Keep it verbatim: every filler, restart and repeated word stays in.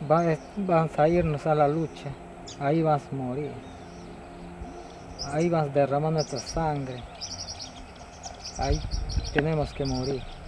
va- vamos a irnos a la lucha, ahí vas a morir, ahí vas a derramar nuestra sangre, ahí tenemos que morir.